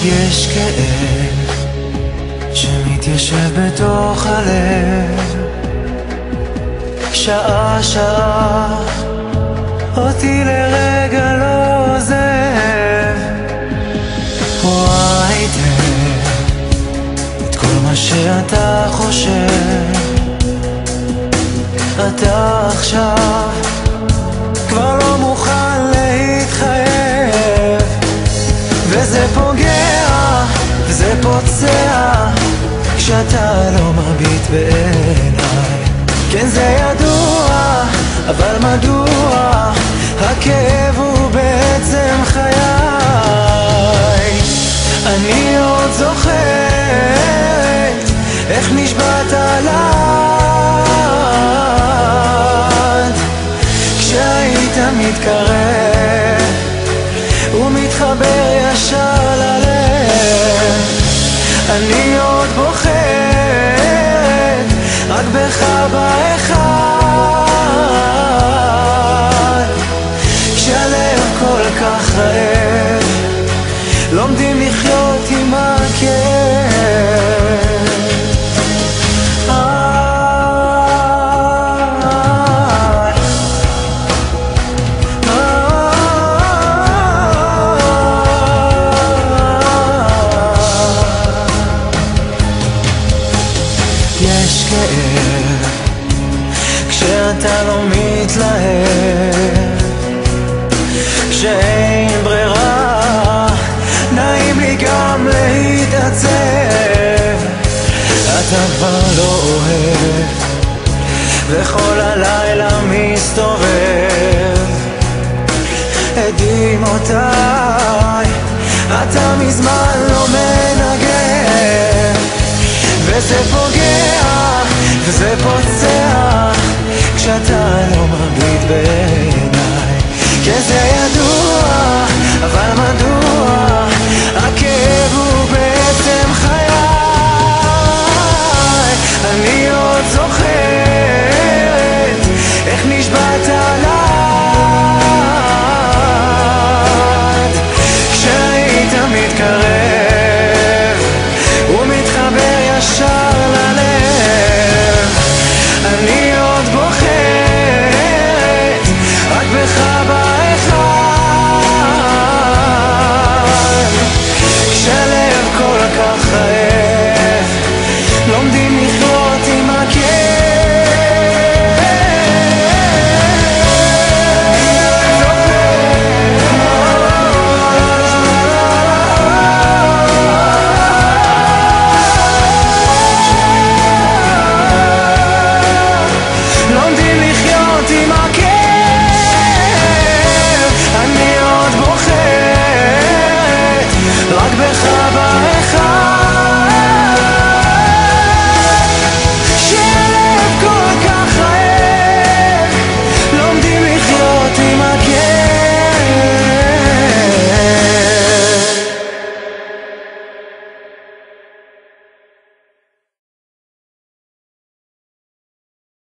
יש כאב שמתיישב בתוך הלב, שעה שעה אותי לרגע לא עוזב. רואה היטב את כל מה שאתה חושב, אתה עכשיו כבר לא מוכן להתחייב, וזה פוגע וזה פוצע כשאתה לא מביט בעיניי. כן זה ידוע, אבל מדוע הכאב הוא בעצם חיי? אני עוד זוכרת איך נשבעת עליי כשהיית מתקרב ומתחבר ישר ללב. אני עוד בוחרת רק בך באחד, כשהלב כל כך רעב לומדים לחיות עם הכאב. יש כאב כשאתה לא מתלהב, כשאין ברירה נעים לי גם להתעצב. אתה כבר לא אוהב וכל הלילה מסתובב את דמעותיי, אתה מזמן לא מנגן, וזה פוגע וזה פוצע כשאתה לא מביט בעיניי. כן זה ידוע, אבל מדוע הכאב הוא בעצם חיי? אני עוד זוכרת איך נשבעת עליי כשהיית מתקרב ומתחבר ישר ללב. אני עוד בוחרת רק בך באחד, כשהלב כל כך רעב לומדים לחיות עם הכאב. לומדים לחיות עם הכאב. אני עוד בוחרת רק בך